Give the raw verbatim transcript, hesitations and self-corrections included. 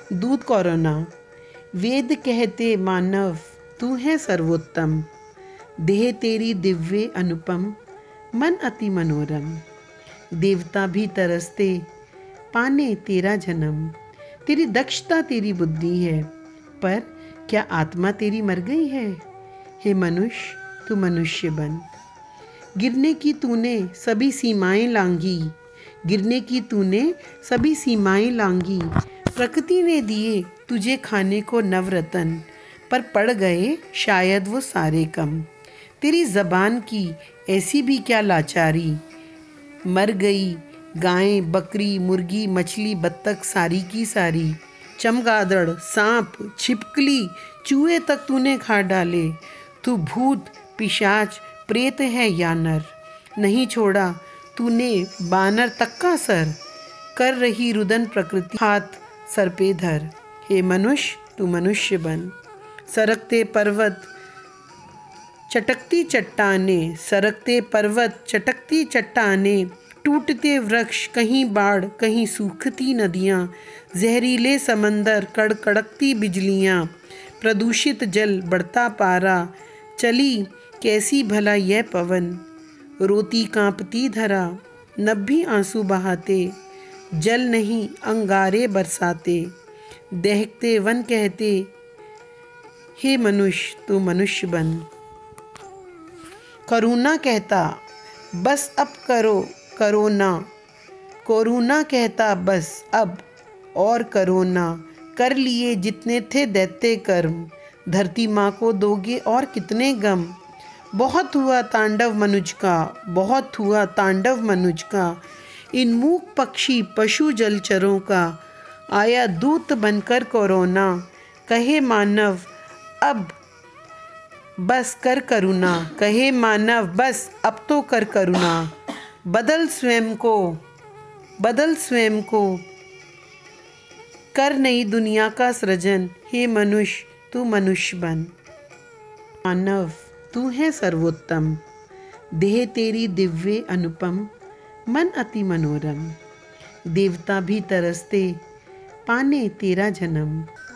दूत कोरोना। वेद कहते मानव तू है सर्वोत्तम, देह तेरी दिव्य अनुपम, मन अति मनोरम। देवता भी तरसते पाने तेरा जन्म, तेरी दक्षता तेरी बुद्धि है, पर क्या आत्मा तेरी मर गई है। हे मनुष्य तू मनुष्य बन। गिरने की तूने सभी सीमाएं लांघी, गिरने की तूने सभी सीमाएं लांघी। प्रकृति ने दिए तुझे खाने को नवरत्न, पर पड़ गए शायद वो सारे कम। तेरी जबान की ऐसी भी क्या लाचारी, मर गई गायें बकरी मुर्गी मछली बत्तख सारी की सारी। चमगादड़ सांप छिपकली चूहे तक तूने खा डाले। तू भूत पिशाच प्रेत है या नर, नहीं छोड़ा तूने बानर तक का सर। कर रही रुदन प्रकृति हाथ सर पे धर, हे मनुष्य तू मनुष्य बन। सरकते पर्वत चटकती चट्टाने, सरकते पर्वत चटकती चट्टाने, टूटते वृक्ष कहीं बाढ़ कहीं सूखती नदियाँ, जहरीले समंदर कड़कड़कती बिजलियाँ, प्रदूषित जल बढ़ता पारा, चली कैसी भला यह पवन। रोती कांपती धरा नभी आंसू बहाते, जल नहीं अंगारे बरसाते। दहकते वन कहते हे मनुष्य तू मनुष्य बन। करुणा कहता बस अब करो करो ना, कोरोना कहता बस अब और करो ना। कर लिए जितने थे दैत्य कर्म, धरती माँ को दोगे और कितने गम। बहुत हुआ तांडव मनुज का, बहुत हुआ तांडव मनुज का, इन मूक पक्षी पशु जलचरों का। आया दूत बनकर कोरोना, कहे मानव अब बस कर करुणा, कहे मानव बस अब तो कर करुणा। बदल स्वयं को बदल स्वयं को, कर नई दुनिया का सृजन। हे मनुष्य तू मनुष्य बन। मानव तू है सर्वोत्तम, देह तेरी दिव्य अनुपम, मन अति मनोरम। देवता भी तरसते पाने तेरा जन्म।